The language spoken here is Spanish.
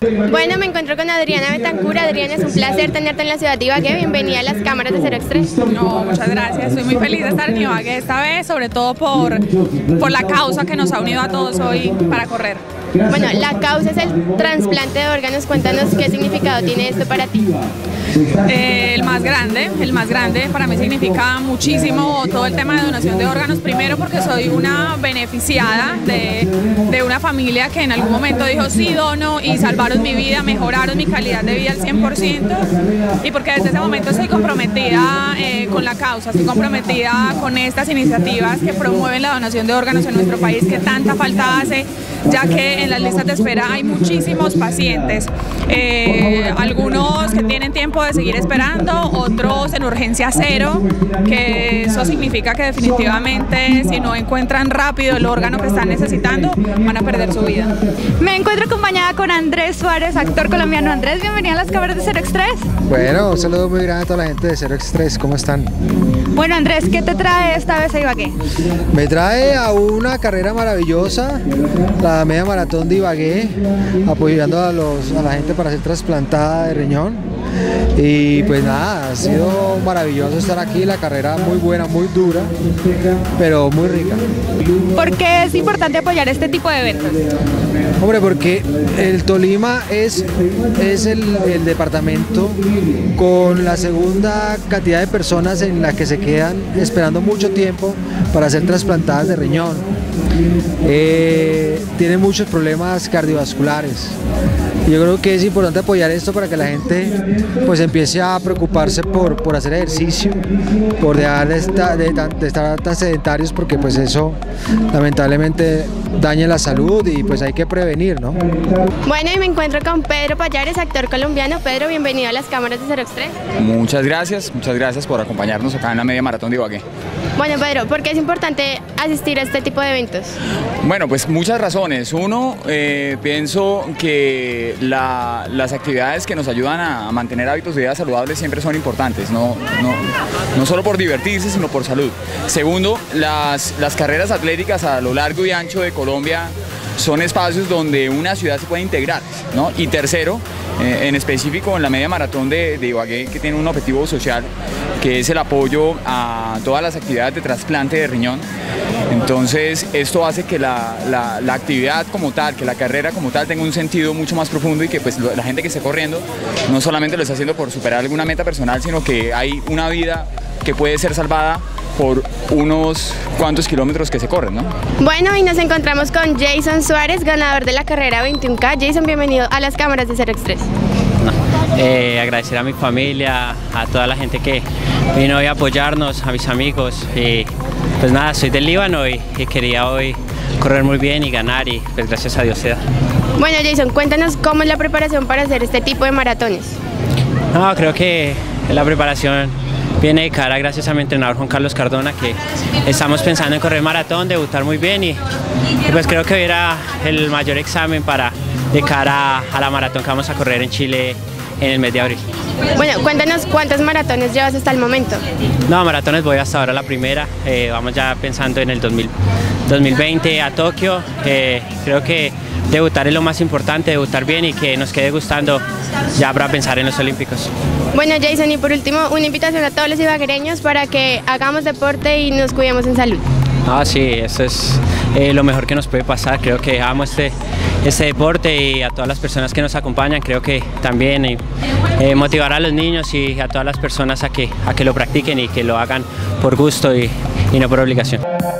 Bueno, me encuentro con Adriana Betancur. Adriana, es un placer tenerte en la ciudad de Ibagué. Bienvenida a las cámaras de Cero Extres. No, muchas gracias. Estoy muy feliz de estar en Ibagué esta vez, sobre todo por la causa que nos ha unido a todos hoy para correr. Bueno, la causa es el trasplante de órganos. Cuéntanos qué significado tiene esto para ti. El más grande para mí significa muchísimo todo el tema de donación de órganos. Primero porque soy una beneficiada de una familia que en algún momento dijo sí dono y salvaron mi vida, mejoraron mi calidad de vida al 100%, y porque desde ese momento estoy comprometida con la causa, estoy comprometida con estas iniciativas que promueven la donación de órganos en nuestro país, que tanta falta hace, ya que en las listas de espera hay muchísimos pacientes, algunos que tienen tiempo de seguir esperando, otros en urgencia cero, que eso significa que definitivamente si no encuentran rápido el órgano que están necesitando, van a perder su vida. Me encuentro acompañada con Andrés Suárez, actor colombiano. Andrés, bienvenido a las cámaras de Cero Extres. Bueno, un saludo muy grande a toda la gente de Cero Extres, ¿cómo están? Bueno, Andrés, ¿qué te trae esta vez a Ibagué? Me trae a una carrera maravillosa, la media maratón de Ibagué, apoyando a la gente para ser trasplantada de riñón. Y pues nada, ha sido maravilloso estar aquí, la carrera muy buena, muy dura, pero muy rica. ¿Por qué es importante apoyar este tipo de eventos? Hombre, porque el Tolima es el departamento con la segunda cantidad de personas en la que se quedan esperando mucho tiempo para ser trasplantadas de riñón. Tienen muchos problemas cardiovasculares. Yo creo que es importante apoyar esto para que la gente pues empiece a preocuparse por hacer ejercicio, por dejar de estar tan sedentarios, porque pues eso lamentablemente daña la salud y pues hay que prevenir, ¿no? Bueno, y me encuentro con Pedro Pallares, actor colombiano. Pedro, bienvenido a las cámaras de Cero Extres. Muchas gracias por acompañarnos acá en la media maratón de Ibagué. Bueno, Pedro, ¿por qué es importante asistir a este tipo de eventos? Bueno, pues muchas razones. Uno, pienso que las actividades que nos ayudan a mantener hábitos de vida saludables siempre son importantes, no solo por divertirse, sino por salud. Segundo, las carreras atléticas a lo largo y ancho de Colombia son espacios donde una ciudad se puede integrar, ¿no? Y tercero, en específico en la media maratón de Ibagué, que tiene un objetivo social, que es el apoyo a todas las actividades de trasplante de riñón. Entonces esto hace que la actividad como tal, que la carrera como tal tenga un sentido mucho más profundo, y que pues la gente que esté corriendo no solamente lo está haciendo por superar alguna meta personal, sino que hay una vida que puede ser salvada por unos cuantos kilómetros que se corren, ¿no? Bueno, y nos encontramos con Jason Suárez, ganador de la carrera 21K. Jason, bienvenido a las cámaras de Cero Extres. Agradecer a mi familia, a toda la gente que vino hoy a apoyarnos, a mis amigos. Y pues nada, soy del Líbano y quería hoy correr muy bien y ganar, y pues gracias a Dios se da. Bueno, Jason, cuéntanos cómo es la preparación para hacer este tipo de maratones. No, creo que la preparación viene de cara gracias a mi entrenador Juan Carlos Cardona, que estamos pensando en correr maratón, debutar muy bien, y pues creo que hoy era el mayor examen de cara a la maratón que vamos a correr en Chile en el mes de abril. Bueno, cuéntanos cuántas maratones llevas hasta el momento. No, maratones voy hasta ahora la primera, vamos ya pensando en el 2020 a Tokio. Creo que debutar es lo más importante, debutar bien y que nos quede gustando ya para pensar en los Olímpicos. Bueno, Jason, y por último, una invitación a todos los ibaguereños para que hagamos deporte y nos cuidemos en salud. Ah, sí, eso es lo mejor que nos puede pasar. Creo que amo este deporte, y a todas las personas que nos acompañan, creo que también motivar a los niños y a todas las personas a que lo practiquen y que lo hagan por gusto y no por obligación.